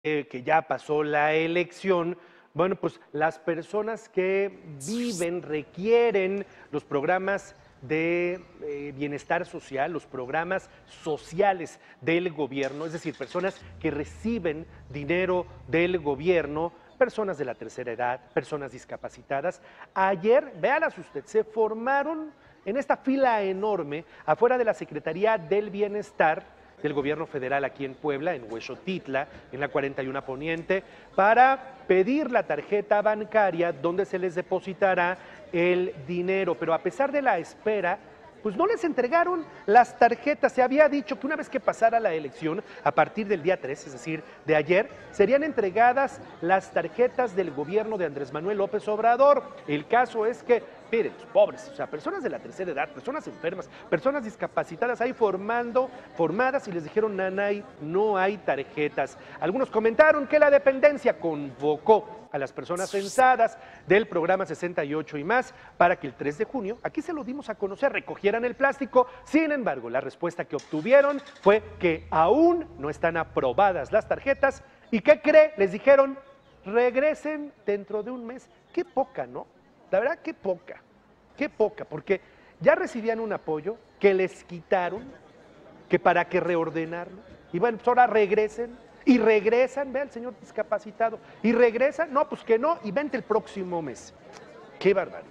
que ya pasó la elección, bueno, pues las personas que viven requieren los programas de bienestar social, los programas sociales del gobierno, es decir, personas que reciben dinero del gobierno, personas de la tercera edad, personas discapacitadas. Ayer, véalas usted, se formaron en esta fila enorme afuera de la Secretaría del Bienestar del gobierno federal aquí en Puebla, en Huexotitla, en la 41 Poniente, para pedir la tarjeta bancaria donde se les depositará el dinero. Pero a pesar de la espera, pues no les entregaron las tarjetas. Se había dicho que una vez que pasara la elección, a partir del día 3, es decir, de ayer, serían entregadas las tarjetas del gobierno de Andrés Manuel López Obrador. El caso es que, miren, pobres, o sea, personas de la tercera edad, personas enfermas, personas discapacitadas ahí formadas y les dijeron, nanay, no hay tarjetas. Algunos comentaron que la dependencia convocó a las personas censadas del programa 68 y más para que el 3 de junio, aquí se lo dimos a conocer, recogieran el plástico. Sin embargo, la respuesta que obtuvieron fue que aún no están aprobadas las tarjetas. ¿Y qué cree? Les dijeron, regresen dentro de un mes. Qué poca, ¿no? La verdad, qué poca, porque ya recibían un apoyo que les quitaron, que para que reordenarlo. Y bueno, pues ahora regresen. Y regresan, ve al señor discapacitado, y regresan, no, pues que no, y vente el próximo mes. ¡Qué barbaridad!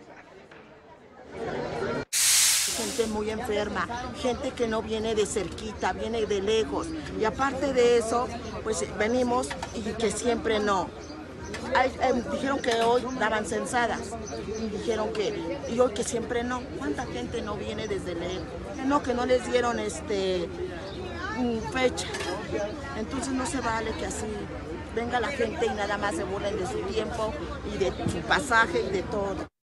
Gente muy enferma, gente que no viene de cerquita, viene de lejos. Y aparte de eso, pues venimos y que siempre no. Dijeron que hoy daban censadas, y hoy que siempre no. ¿Cuánta gente no viene desde lejos? Que no les dieron fecha. Entonces no se vale que así venga la gente y nada más se burlen de su tiempo y de su pasaje y de todo.